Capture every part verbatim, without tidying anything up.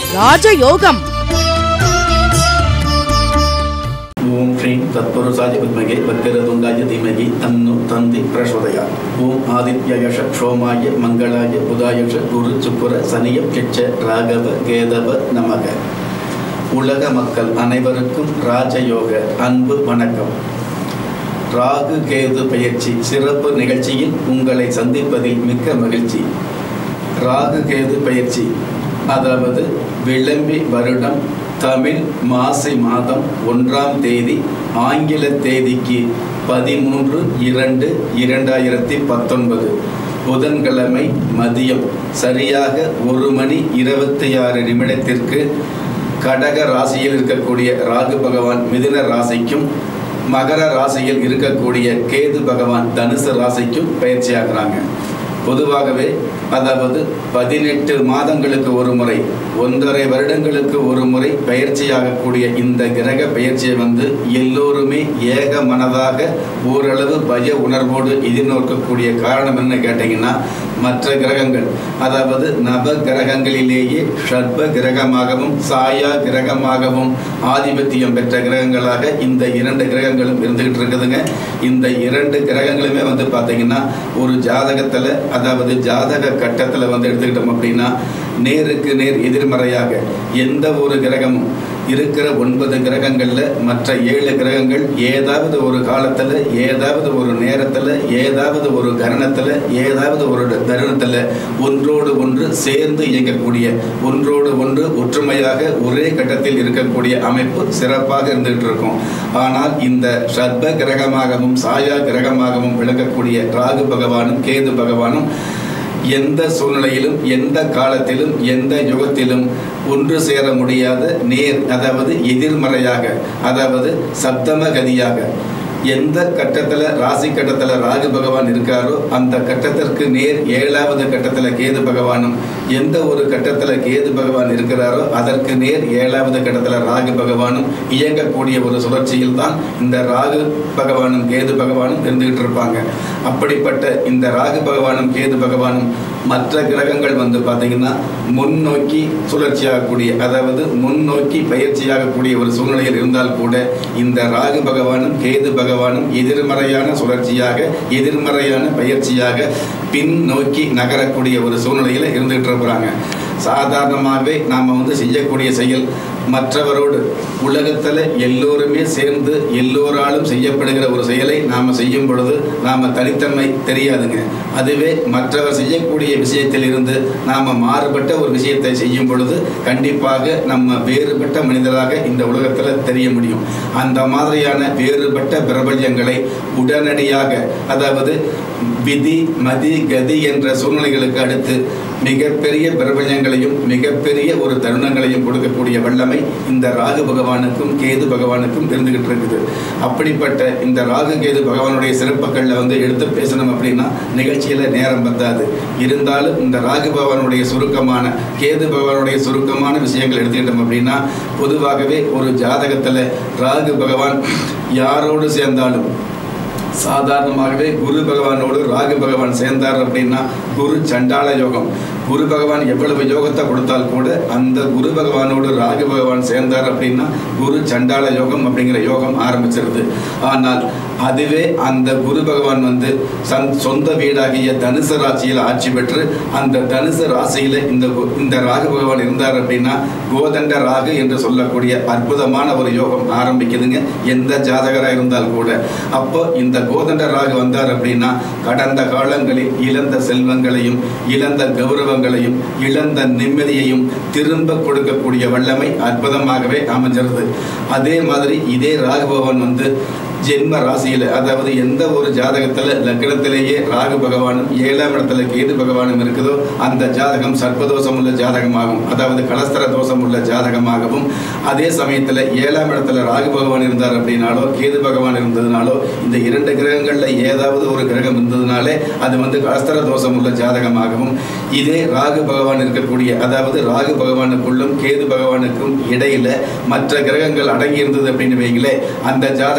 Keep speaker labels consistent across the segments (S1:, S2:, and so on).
S1: ராஜயோகம்.
S2: ஓம் ஸ்ரீம் தத்புருஷாய வித்மகே வக்ரதுண்டாய தீமகி தன்னோ தந்தி பிரசோதயாத். ஓம் ஆதித்யாய சோமாய மங்களாய புதாய குரு சுக்கிர சனிய கிச்ச ராகவ கேதவ நமக. உலக மக்கள் அனைவருக்கும் ராஜயோக அன்பு வணக்கம். ராகு கேது பெயர்ச்சி சிறப்பு நிகழ்ச்சியில் உங்களை சந்திப்பதில் மிக்க மகிழ்ச்சி. ராகு கேது பெயர்ச்சி அதாவது விளம்பி வருடம் தமிழ் மாசி மாதம் ஒன்றாம் தேதி ஆங்கில தேதிக்கு பதிமூன்று இரண்டு இரண்டாயிரத்தி பத்தொன்பது புதன்கிழமை மதியம் சரியாக ஒரு மணி இருபத்தி ஆறு நிமிடத்திற்கு கடக ராசியில் இருக்கக்கூடிய ராகு பகவான் மிதுன ராசிக்கும் மகர ராசியில் இருக்கக்கூடிய கேது பகவான் தனுசு ராசிக்கும் பயிற்சியாகிறாங்க. பொதுவாகவே அதாவது பதினெட்டு மாதங்களுக்கு ஒரு முறை ஒன்றரை வருடங்களுக்கு ஒரு முறை பயிற்சியாகக்கூடிய இந்த கிரக பயிற்சியை வந்து எல்லோருமே ஏக மனதாக ஓரளவு பய உணர்வோடு எதிர்நோக்கக்கூடிய காரணம் என்ன கேட்டீங்கன்னா, மற்ற கிரகங்கள் அதாவது நவ கிரகங்களிலேயே ஷர்ப கிரகமாகவும் சாயா கிரகமாகவும் ஆதிபத்தியம் பெற்ற கிரகங்களாக இந்த இரண்டு கிரகங்களும் இருந்துகிட்டு இருக்குதுங்க. இந்த இரண்டு கிரகங்களுமே வந்து பார்த்தீங்கன்னா ஒரு ஜாதகத்தில் அதாவது ஜாதக கட்டத்தில் வந்து எடுத்துக்கிட்டோம் அப்படின்னா நேருக்கு நேர் எதிர்மறையாக எந்த ஒரு கிரகமும் இருக்கிற ஒன்பது கிரகங்களில் மற்ற ஏழு கிரகங்கள் ஏதாவது ஒரு காலத்தில் ஏதாவது ஒரு நேரத்தில் ஏதாவது ஒரு கரணத்தில் ஏதாவது ஒரு தருணத்தில் ஒன்றோடு ஒன்று சேர்ந்து இயங்கக்கூடிய ஒன்றோடு ஒன்று ஒற்றுமையாக ஒரே கட்டத்தில் இருக்கக்கூடிய அமைப்பு சிறப்பாக இருந்துகிட்டு இருக்கும். ஆனால் இந்த சர்ப கிரகமாகவும் சாயா கிரகமாகவும் விளங்கக்கூடிய ராகு பகவானும் கேது பகவானும் எந்த சூழ்நிலையிலும் எந்த காலத்திலும் எந்த யுகத்திலும் ஒன்று சேர முடியாத நேர் அதாவது எதிர்மறையாக அதாவது சப்தம கதியாக எந்த கட்டத்தில் ராசி கட்டத்தில் ராகு பகவான் இருக்காரோ அந்த கட்டத்திற்கு நேர் ஏழாவது கட்டத்தில் கேது பகவானும், எந்த ஒரு கட்டத்தில் கேது பகவான் இருக்கிறாரோ அதற்கு நேர் ஏழாவது கட்டத்தில் ராகு பகவானும் இயங்கக்கூடிய ஒரு சுழற்சியில் தான் இந்த ராகு பகவானும் கேது பகவானும் இருந்துகிட்டு இருப்பாங்க. அப்படிப்பட்ட இந்த ராகு பகவானும் கேது பகவானும் மற்ற கிரகங்கள் வந்து பார்த்தீங்கன்னா முன்னோக்கி சுழற்சியாகக்கூடிய அதாவது முன்னோக்கி பயிற்சியாகக்கூடிய ஒரு சூழ்நிலையில் இருந்தால் கூட இந்த ராகு பகவானும் கேது பகவானும் எதிர்மறையான சுழற்சியாக எதிர்மறையான பயிற்சியாக பின் நோக்கி நகரக்கூடிய ஒரு சூழ்நிலையில் இருந்துகிட்டு இருக்கிறாங்க. சாதாரணமாகவே நாம் வந்து செய்யக்கூடிய செயல் மற்றவரோடு உலகத்தில் எல்லோருமே சேர்ந்து எல்லோராலும் செய்யப்படுகிற ஒரு செயலை நாம் செய்யும் பொழுது நாம் தனித்தன்மை தெரியாதுங்க. அதுவே மற்றவர் செய்யக்கூடிய விஷயத்தில் இருந்து நாம் மாறுபட்ட ஒரு விஷயத்தை செய்யும் பொழுது கண்டிப்பாக நம்ம வேறுபட்ட மனிதராக இந்த உலகத்தில் தெரிய முடியும். அந்த மாதிரியான வேறுபட்ட பிரபல்யங்களை உடனடியாக அதாவது விதி மதி கதி என்ற சூழ்நிலைகளுக்கு அடுத்து மிகப்பெரிய பிரபஞ்சங்களையும் மிகப்பெரிய ஒரு தருணங்களையும் கொடுக்கக்கூடிய வல்லமை இந்த ராகு பகவானுக்கும் கேது பகவானுக்கும் இருந்துகிட்டு இருக்குது. அப்படிப்பட்ட இந்த ராகு கேது பகவானுடைய சிறப்புகளில் வந்து எடுத்து பேசணும் அப்படின்னா நிகழ்ச்சியில் நேரம் பத்தாது. இருந்தாலும் இந்த ராகு பகவானுடைய சுருக்கமான கேது பகவானுடைய சுருக்கமான விஷயங்கள் எடுத்துக்கிட்டோம் அப்படின்னா பொதுவாகவே ஒரு ஜாதகத்தில் ராகு பகவான் யாரோடு சேர்ந்தாலும் சாதாரணமாகவே குரு பகவானோடு ராகு பகவான் சேர்ந்தார் அப்படின்னா குரு சண்டாள யோகம். குரு பகவான் எவ்வளவு யோகத்தை கொடுத்தால் கூட அந்த குரு பகவானோடு ராகு பகவான் சேர்ந்தார் அப்படின்னா குரு சண்டாள யோகம் அப்படிங்கிற யோகம் ஆரம்பிச்சிருது. ஆனால் அதுவே அந்த குரு பகவான் வந்து சந் சொந்த வீடாகிய தனுசு ராசியில் ஆட்சி பெற்று அந்த தனுசு ராசியில் இந்த இந்த ராகு பகவான் இருந்தார் அப்படின்னா கோதண்ட ராகு என்று சொல்லக்கூடிய அற்புதமான ஒரு யோகம் ஆரம்பிக்குதுங்க எந்த ஜாதகராக இருந்தால் கூட. அப்போ இந்த கோதண்ட ராகு வந்தார் அப்படின்னா கடந்த காலங்களில் இழந்த செல்வங்களையும் இழந்த கௌரவங்களையும் இழந்த நிம்மதியையும் திரும்ப கொடுக்கக்கூடிய வல்லமை அற்புதமாகவே அமைஞ்சிருது. அதே மாதிரி இதே ராகு பகவான் வந்து ஜென்ம ராசியில் அதாவது எந்த ஒரு ஜாதகத்தில் லக்னத்திலேயே ராகு பகவானும் ஏழாம் இடத்துல கேது பகவானும் இருக்குதோ அந்த ஜாதகம் சர்ப்பதோஷம் உள்ள ஜாதகமாகும், அதாவது கலஸ்தர தோஷம் உள்ள ஜாதகமாகவும். அதே சமயத்தில் ஏழாம் இடத்துல ராகு பகவான் இருந்தார் அப்படின்னாலோ கேது பகவான் இருந்ததுனாலோ இந்த இரண்டு கிரகங்களில் ஏதாவது ஒரு கிரகம் இருந்ததுனாலே அது வந்து கலஸ்தர தோஷம் உள்ள ஜாதகமாகவும். இதே ராகு பகவான் இருக்கக்கூடிய அதாவது ராகு பகவானுக்குள்ளும் கேது பகவானுக்கும் இடையில மற்ற கிரகங்கள் அடங்கி இருந்தது அப்படின்னு வைங்களே அந்த ஜாதகம்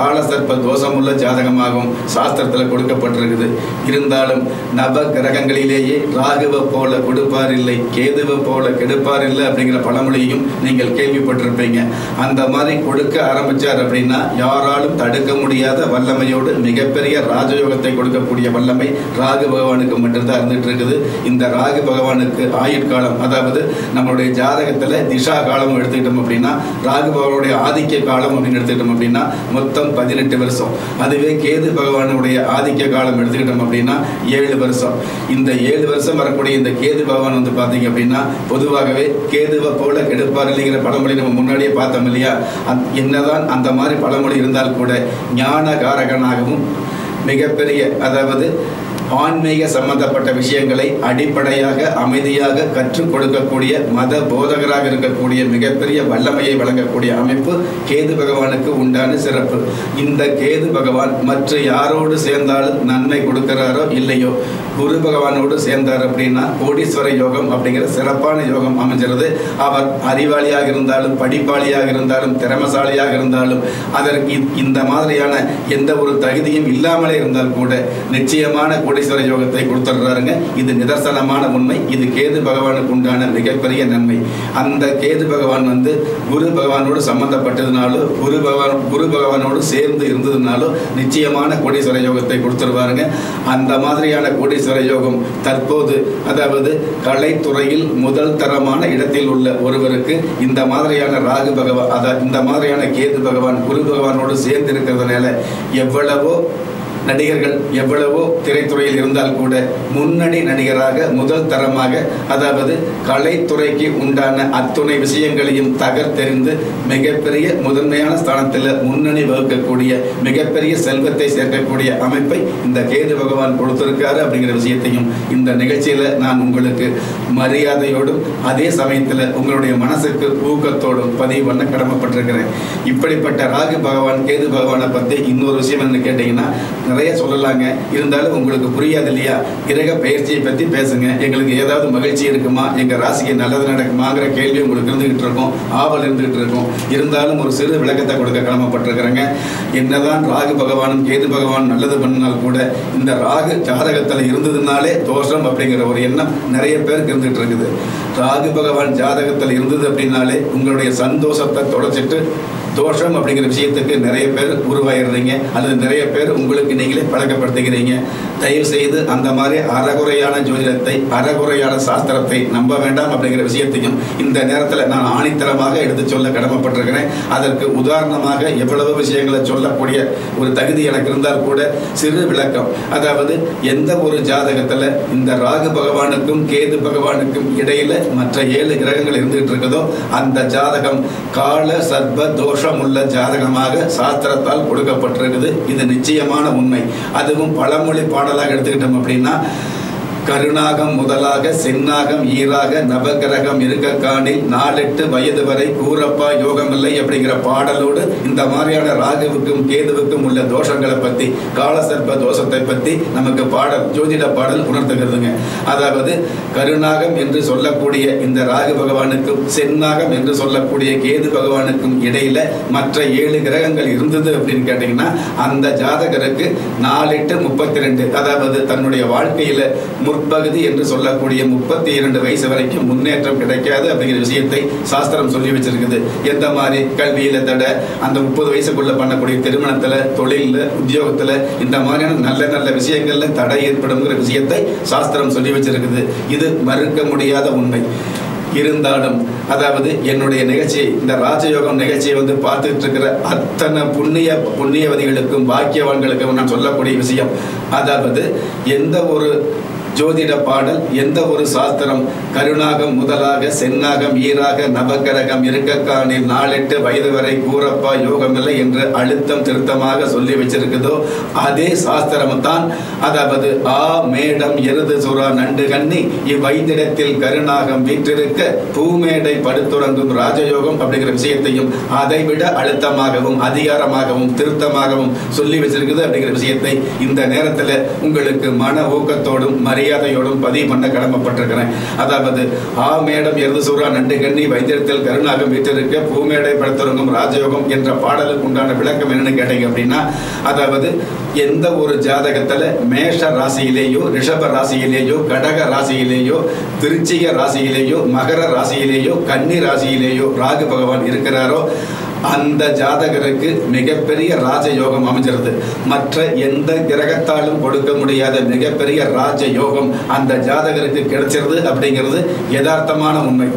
S2: காலசர்ப்ப தோஷமுள்ள ஜாதகமாகவும் சாஸ்திரத்தில் கொடுக்கப்பட்டிருக்குது. இருந்தாலும் நவ கிரகங்களிலேயே ராகுவை போல கொடுப்பார் இல்லை, கேதுவை போல கெடுப்பார் இல்லை அப்படிங்கிற பழமொழியும் நீங்கள் கேள்விப்பட்டிருப்பீங்க. அந்த மாதிரி கொடுக்க ஆரம்பித்தார் அப்படின்னா யாராலும் தடுக்க முடியாத வல்லமையோடு மிகப்பெரிய ராஜயோகத்தை கொடுக்கக்கூடிய வல்லமை ராகு பகவானுக்கு மட்டும்தான் இருந்துட்டு இருக்குது. இந்த ராகு பகவானுக்கு ஆயுட்காலம், அதாவது நம்மளுடைய ஜாதகத்தில் திஷா காலம் எடுத்துக்கிட்டோம் அப்படின்னா ராகு பகவானுடைய ஆதிக்க காலம் அப்படின்னு எடுத்துக்கிட்டோம் அப்படின்னா மொத்தம் பதினெட்டு வருஷம். அதுவே கேது பகவானுடைய ஆதிக்க காலம் எடுத்துக்கிட்டோம் அப்படின்னா ஏழு வருஷம். இந்த ஏழு வருஷம் வரக்கூடிய இந்த கேது பகவான் வந்து பார்த்தீங்க அப்படின்னா பொதுவாகவே கேதுவை போல கெடுப்பார் இல்லைங்கிற பழமொழி நம்ம முன்னாடியே பார்த்தோம் இல்லையா. என்னதான் அந்த மாதிரி பழமொழி இருந்தால் கூட ஞான காரகனாகவும் மிகப்பெரிய, அதாவது ஆன்மீக சம்பந்தப்பட்ட விஷயங்களை அடிப்படையாக அமைதியாக கற்றுக் கொடுக்கக்கூடிய மத போதகராக இருக்கக்கூடிய மிகப்பெரிய வல்லமையை வழங்கக்கூடிய அமைப்பு கேது பகவானுக்கு உண்டான சிறப்பு. இந்த கேது பகவான் மற்ற யாரோடு சேர்ந்தாலும் நன்மை கொடுக்கிறாரோ இல்லையோ, குரு பகவானோடு சேர்ந்தார் அப்படின்னா கோடீஸ்வர யோகம் அப்படிங்கிற சிறப்பான யோகம் அமைஞ்சிருது. அவர் அறிவாளியாக இருந்தாலும் படிப்பாளியாக இருந்தாலும் திறமசாலியாக இருந்தாலும் அதற்கு இந்த மாதிரியான எந்த ஒரு தகுதியும் இல்லாமலே இருந்தால் கூட நிச்சயமான கோடீஸ்வர யோகத்தை கொடுத்துடுறாருங்க. இது நிதர்சனமான உண்மை. இது கேது பகவானுக்கு உண்டான மிகப்பெரிய நன்மை. அந்த கேது பகவான் வந்து குரு பகவானோடு சம்பந்தப்பட்டதுனாலும் குரு பகவான் குரு பகவானோடு சேர்ந்து இருந்ததுனாலும் நிச்சயமான கோடீஸ்வர யோகத்தை கொடுத்துருவாருங்க. அந்த மாதிரியான கோடீஸ்வர யோகம் தற்போது, அதாவது கலைத்துறையில் முதல் தரமான இடத்தில் உள்ள ஒருவருக்கு இந்த மாதிரியான ராகு பகவான், அதாவது இந்த மாதிரியான கேது பகவான் குரு பகவானோடு சேர்ந்து இருக்கிறதுனால எவ்வளவோ நடிகர்கள் எவ்வளவோ திரைத்துறையில் இருந்தால் கூட முன்னணி நடிகராக முதல் தரமாக, அதாவது கலைத்துறைக்கு உண்டான அத்துணை விஷயங்களையும் தகர்த்தெறிந்து மிகப்பெரிய முதன்மையான ஸ்தானத்தில் முன்னணி வகுக்கக்கூடிய மிகப்பெரிய செல்வத்தை சேர்க்கக்கூடிய அமைப்பை இந்த கேது பகவான் கொடுத்திருக்காரு அப்படிங்கிற விஷயத்தையும் இந்த நிகழ்ச்சியில் நான் உங்களுக்கு மரியாதையோடும் அதே சமயத்தில் உங்களுடைய மனசுக்கு ஊக்கத்தோடும் பதிவு பண்ண கடமைப்பட்டிருக்கிறேன். இப்படிப்பட்ட ராகு பகவான் கேது பகவானை பற்றி இன்னொரு விஷயம் என்ன கேட்டீங்கன்னா நிறைய சொல்லலாங்க. இருந்தாலும் உங்களுக்கு புரியாது இல்லையா. கிரக பயிற்சியை பற்றி பேசுங்க, எங்களுக்கு ஏதாவது மகிழ்ச்சி இருக்குமா, எங்கள் ராசிக்கு நல்லது நடக்குமாங்கிற கேள்வி உங்களுக்கு இருந்துகிட்டு இருக்கும், ஆவல் இருந்துகிட்டு இருக்கும். இருந்தாலும் ஒரு சிறு விளக்கத்தை கொடுக்க கடமைப்பட்டிருக்கிறேங்க. என்னதான் ராகு பகவானும் கேது பகவான் நல்லது பண்ணினால் கூட இந்த ராகு ஜாதகத்தில் இருந்ததுனாலே தோஷம் அப்படிங்கிற ஒரு எண்ணம் நிறைய பேருக்கு இருந்துகிட்டு இருக்குது. ராகு பகவான் ஜாதகத்தில் இருந்தது அப்படின்னாலே உங்களுடைய சந்தோஷத்தை தொலைச்சிட்டு தோஷம் அப்படிங்கிற விஷயத்துக்கு நிறைய பேர் உருவாயிடுறீங்க, அல்லது நிறைய பேர் உங்களுக்கு நீங்களே பழக்கப்படுத்துகிறீங்க. தயவு செய்து அந்த மாதிரி அறகுறையான ஜோதிடத்தை, அறகுறையான சாஸ்திரத்தை நம்ப வேண்டாம் அப்படிங்கிற விஷயத்தையும் இந்த நேரத்தில் நான் ஆணித்தரமாக எடுத்து சொல்ல கடமைப்பட்டிருக்கிறேன். அதற்கு உதாரணமாக எவ்வளவு விஷயங்களை சொல்லக்கூடிய ஒரு தகுதி எனக்கு இருந்தால் கூட சிறு விளக்கம், அதாவது எந்த ஒரு ஜாதகத்தில் இந்த ராகு பகவானுக்கும் கேது பகவானுக்கும் இடையில மற்ற ஏழு கிரகங்கள் இருந்துகிட்டு இருக்குதோ அந்த ஜாதகம் கால சர்ப்ப தோஷ உள்ள ஜாதகமாக சாஸ்திரத்தால் கொடுக்கப்பட்டிருக்குது. இது நிச்சயமான உண்மை. அதுவும் பழமொழி பாடலாக எடுத்துக்கிட்டோம் அப்படின்னா கருணாகம் முதலாக சென்னாகம் ஈராக நவகிரகம் இருக்க காணில் நாலெட்டு வயது வரை கூறப்பா யோகமில்லை அப்படிங்கிற பாடலோடு இந்த மாதிரியான ராகுவுக்கும் கேதுவுக்கும் உள்ள தோஷங்களை பற்றி, காலசர்ப்ப தோஷத்தை பற்றி நமக்கு பாடல், ஜோதிட பாடல் உணர்த்துகிறதுங்க. அதாவது கருணாகம் என்று சொல்லக்கூடிய இந்த ராகு பகவானுக்கும் சென்னாகம் என்று சொல்லக்கூடிய கேது பகவானுக்கும் இடையில மற்ற ஏழு கிரகங்கள் இருந்தது அப்படின்னு கேட்டீங்கன்னா அந்த ஜாதகருக்கு நாலெட்டு முப்பத்தி ரெண்டு, அதாவது தன்னுடைய வாழ்க்கையில முற்பகுதி என்று சொல்லக்கூடிய முப்பத்தி இரண்டு வயசு வரைக்கும் முன்னேற்றம் கிடைக்காது அப்படிங்கிற விஷயத்தை சாஸ்திரம் சொல்லி வச்சிருக்குது. எந்த மாதிரி கல்வியில தடை, அந்த முப்பது வயசுக்குள்ள பண்ணக்கூடிய திருமணத்துல, தொழில, உத்தியோகத்துல இந்த மாதிரியான நல்ல நல்ல விஷயங்கள்ல தடை ஏற்படும்ங்கிற விஷயத்தை சாஸ்திரம் சொல்லி வச்சிருக்குது. இது மறுக்க முடியாத உண்மை. இருந்தாலும் அதாவது என்னுடைய நிகழ்ச்சி, இந்த ராஜயோகம் நிகழ்ச்சியை வந்து பார்த்துட்டு இருக்கிற அத்தனை புண்ணிய புண்ணியவதிகளுக்கும் பாக்கியவான்களுக்கும் நான் சொல்லக்கூடிய விஷயம், அதாவது எந்த ஒரு ஜோதிட பாடல், எந்த ஒரு சாஸ்திரம் கருணாகம் முதலாக சென்னாகம் ஈராக நவகிரகம் இருக்கக்கானில் நாலெட்டு வயது வரை கூறப்பா யோகமில்லை என்று அழுத்தம் திருத்தமாக சொல்லி வச்சிருக்குதோ அதே சாஸ்திரம் தான். அதாவது ஆ மேடம் எருது சுறா நண்டு கண்ணி இவ்வைந்திடத்தில் கருணாகம் வீற்றிருக்க பூமேடை படுத்துறங்கும் ராஜயோகம் அப்படிங்கிற விஷயத்தையும் அதை விட அழுத்தமாகவும் அதிகாரமாகவும் திருத்தமாகவும் சொல்லி வச்சிருக்குது அப்படிங்கிற விஷயத்தை இந்த நேரத்தில் உங்களுக்கு மன ஊக்கத்தோடும் மரியாதை மரியாதையோடும் பதிவு பண்ண கடமைப்பட்டிருக்கிறேன். அதாவது ஆ மேடம் எருது சூறா நண்டு கண்ணி வைத்தியத்தில் கருணாகம் வீட்டிருக்க பூமேடை படுத்துறங்கும் ராஜயோகம் என்ற பாடலுக்கு உண்டான விளக்கம் என்னன்னு கேட்டீங்க அப்படின்னா, அதாவது எந்த ஒரு ஜாதகத்துல மேஷ ராசியிலேயோ ரிஷப ராசியிலேயோ கடக ராசியிலேயோ விருச்சிக ராசியிலேயோ மகர ராசியிலேயோ கன்னி ராசியிலேயோ ராகு பகவான் இருக்கிறாரோ அந்த ஜாதகருக்கு மிகப்பெரிய ராஜயோகம் அமைஞ்சிருது. மற்ற எந்த கிரகத்தாலும் கொடுக்க முடியாத மிகப்பெரிய ராஜயோகம் அந்த ஜாதகருக்கு கிடைச்சிருது அப்படிங்கிறது யதார்த்தமான உண்மை.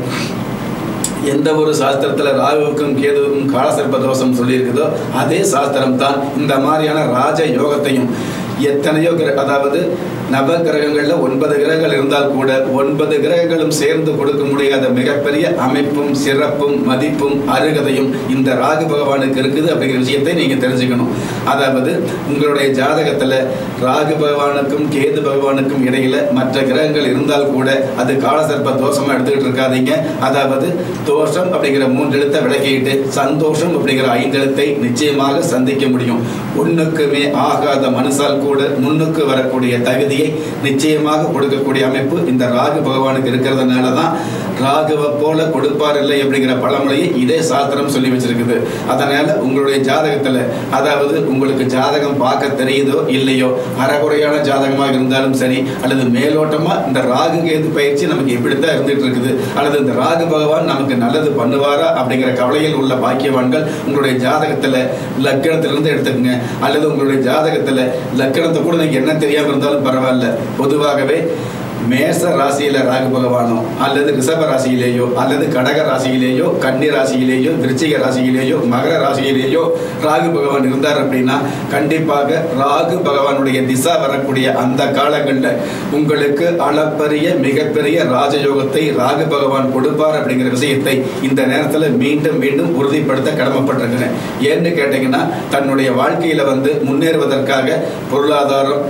S2: எந்த ஒரு சாஸ்திரத்துல ராகுவுக்கும் கேதுவுக்கும் காலசர்ப்ப தோஷம் சொல்லியிருக்குதோ அதே சாஸ்திரம் தான் இந்த மாதிரியான ராஜ யோகத்தையும் எத்தனையோ அதாவது நவ கிரகங்கள்ல ஒன்பது கிரகங்கள் இருந்தால் கூட ஒன்பது கிரகங்களும் சேர்ந்து கொடுக்க முடியாத மிகப்பெரிய அமைப்பும் சிறப்பும் மதிப்பும் அருகதையும் இந்த ராகு பகவானுக்கு இருக்குது அப்படிங்கிற விஷயத்தை நீங்க தெரிஞ்சுக்கணும். அதாவது உங்களுடைய ஜாதகத்துல ராகு பகவானுக்கும் கேது பகவானுக்கும் இடையில மற்ற கிரகங்கள் இருந்தால் கூட அது காலசர்ப்ப தோஷமா எடுத்துக்கிட்டு இருக்காதீங்க. அதாவது தோஷம் அப்படிங்கிற மூன்று எழுத்தை விளக்கிட்டு சந்தோஷம் அப்படிங்கிற ஐந்து எழுத்தை நிச்சயமாக சந்திக்க முடியும். ஒண்ணுக்குமே ஆகாத மனுஷால் கூட முன்னுக்கு வரக்கூடிய தகுதியை நிச்சயமாக கொடுக்கக்கூடிய அமைப்பு இந்த ராகு பகவானுக்கு இருக்கிறதுனால தான் ராகுவை போல கொடுப்பார் இல்லை அப்படிங்கிற பழமொழியை இதே சாஸ்திரம் சொல்லி வச்சிருக்குது. அதனால உங்களுடைய ஜாதகத்துல அதாவது உங்களுக்கு ஜாதகம் பார்க்க தெரியுதோ இல்லையோ அறகுறையான ஜாதகமாக இருந்தாலும் சரி அல்லது மேலோட்டமா இந்த ராகு கேது பயிற்சி நமக்கு எப்படித்தான் இருந்துட்டு இருக்குது அல்லது இந்த ராகு பகவான் நமக்கு நல்லது பண்ணுவாரா அப்படிங்கிற கவலையில் உள்ள பாக்கியவான்கள் உங்களுடைய ஜாதகத்துல லக்கணத்திலிருந்து எடுத்துக்கங்க. அல்லது உங்களுடைய ஜாதகத்துல லக்கணத்தை கூட நீங்க என்ன தெரியாம இருந்தாலும் பரவாயில்ல. பொதுவாகவே மேச ராசியில ராகு பகவானோ அல்லது ரிஷப ராசியிலேயோ அல்லது கடக ராசியிலேயோ கன்னி ராசியிலேயோ விருச்சிக ராசியிலேயோ மகர ராசியிலேயோ ராகு பகவான் இருந்தார் அப்படின்னா கண்டிப்பாக ராகு பகவானுடைய திசா வரக்கூடிய அந்த காலங்கள்ல உங்களுக்கு அளப்பரிய மிகப்பெரிய ராஜயோகத்தை ராகு பகவான் கொடுப்பார் அப்படிங்கிற விஷயத்தை இந்த நேரத்தில் மீண்டும் மீண்டும் உறுதிப்படுத்த கடமைப்பட்டிருக்கிறேன். ஏன்னு கேட்டீங்கன்னா தன்னுடைய வாழ்க்கையில வந்து முன்னேறுவதற்காக பொருளாதாரம்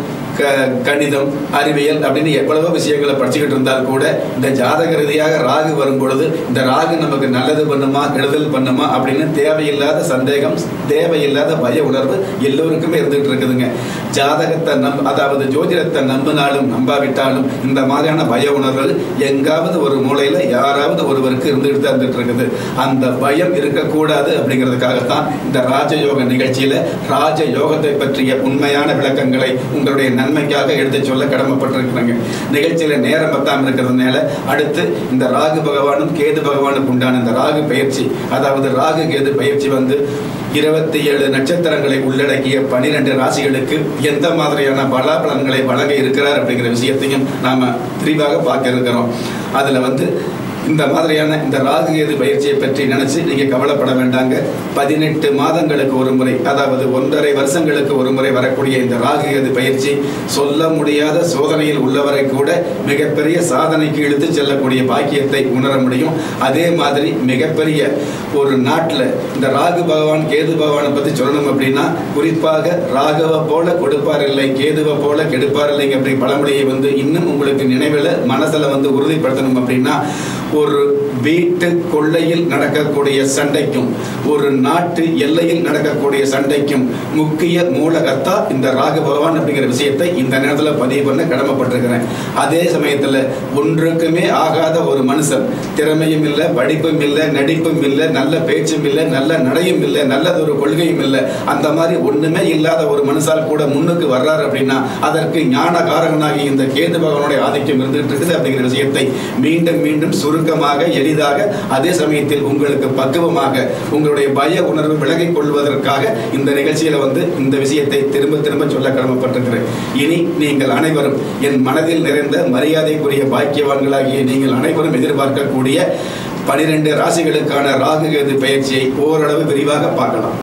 S2: கணிதம் அறிவியல் அப்படின்னு எவ்வளவோ விஷயங்களை படிச்சுக்கிட்டு இருந்தால் கூட இந்த ஜாதக ரீதியாக ராகு வரும் பொழுது இந்த ராகு நமக்கு நல்லது பண்ணுமா கெடுதல் பண்ணுமா அப்படின்னு தேவையில்லாத சந்தேகம் தேவையில்லாத பய உணர்வு எல்லோருக்குமே இருந்துகிட்டு இருக்குதுங்க. ஜாதகத்தை நம் அதாவது ஜோதிடத்தை நம்பினாலும் நம்பாவிட்டாலும் இந்த மாதிரியான பய உணர்வு எங்காவது ஒரு மூலையில யாராவது ஒருவருக்கு இருந்துகிட்டு தான் இருந்துட்டு இருக்குது. அந்த பயம் இருக்கக்கூடாது அப்படிங்கிறதுக்காகத்தான் இந்த ராஜயோக நிகழ்ச்சியில ராஜயோகத்தை பற்றிய உண்மையான விளக்கங்களை உங்களுடைய நன்மைக்காக எடுத்து சொல்ல கடமைப்பட்டிருக்கிறாங்க. நிகழ்ச்சியில நேரம் பத்தாம இருக்கிறதுனால அடுத்து இந்த ராகு பகவானும் கேது பகவானுக்கு உண்டான இந்த ராகு பயிற்சி அதாவது ராகு கேது பயிற்சி வந்து இருபத்தி ஏழு நட்சத்திரங்களை உள்ளடக்கிய பனிரெண்டு ராசிகளுக்கு எந்த மாதிரியான பலாபலன்களை வழங்க இருக்கிறார் அப்படிங்கிற விஷயத்தையும் நாம விரிவாக பார்க்க இருக்கிறோம். அதுல வந்து இந்த மாதிரியான இந்த ராகு கேது பயிற்சியை பற்றி நினைச்சு நீங்க கவலைப்பட வேண்டாங்க. பதினெட்டு மாதங்களுக்கு ஒரு முறை அதாவது ஒன்றரை வருஷங்களுக்கு ஒரு முறை வரக்கூடிய இந்த ராகு கேது பயிற்சி சொல்ல முடியாத சோதனையில் உள்ளவரை கூட மிகப்பெரிய சாதனைக்கு இழுத்து செல்லக்கூடிய பாக்கியத்தை உணர முடியும். அதே மாதிரி மிகப்பெரிய ஒரு நாட்டில் இந்த ராகு பகவான் கேது பகவானை பத்தி சொல்லணும் அப்படின்னா குறிப்பாக ராகவை போல கொடுப்பார் இல்லை கேதுவை போல கெடுப்பார் இல்லைங்க அப்படி பழமொழியை வந்து இன்னும் உங்களுக்கு நினைவில் மனசுல வந்து உறுதிப்படுத்தணும் அப்படின்னா ஒரு வீட்டு கொள்ளையில் நடக்கக்கூடிய சண்டைக்கும் ஒரு நாட்டு எல்லையில் நடக்கக்கூடிய சண்டைக்கும் முக்கிய மூலகர்த்தா இந்த ராகு பகவான் அப்படிங்கிற விஷயத்தை இந்த நேரத்தில் பதிவு பண்ண கடமைப்பட்டிருக்கிறேன். அதே சமயத்தில் ஒன்றுக்குமே ஆகாத ஒரு மனுஷன் திறமையும் இல்லை படிப்பும் இல்லை நடிப்பும் இல்லை நல்ல பேச்சும் இல்லை நல்ல நடையும் இல்லை நல்லதொரு கொள்கையும் இல்லை அந்த மாதிரி ஒண்ணுமே இல்லாத ஒரு மனுஷால் கூட முன்னுக்கு வர்றாரு அப்படின்னா அதற்கு ஞான காரகனாகி இந்த கேது பகவானுடைய ஆதிக்கம் இருந்துகிட்டு இருக்குது அப்படிங்கிற விஷயத்தை மீண்டும் மீண்டும் சுருக்கமாக எளிதாக அதே சமயத்தில் உங்களுக்கு பக்குவமாக உங்களுடைய பய உணர்வு விலகிக் கொள்வதற்காக இந்த நிகழ்ச்சியில வந்து இந்த விஷயத்தை திரும்ப திரும்ப சொல்ல கடமைப்பட்டிருக்கிறேன். இனி நீங்கள் அனைவரும் என் மனதில் நிறைந்த மரியாதைக்குரிய பாக்கியவான்களாகிய நீங்கள் அனைவரும் எதிர்பார்க்கக்கூடிய பனிரெண்டு ராசிகளுக்கான ராகு கேது பயிற்சியை ஓரளவு விரிவாக பார்க்கலாம்.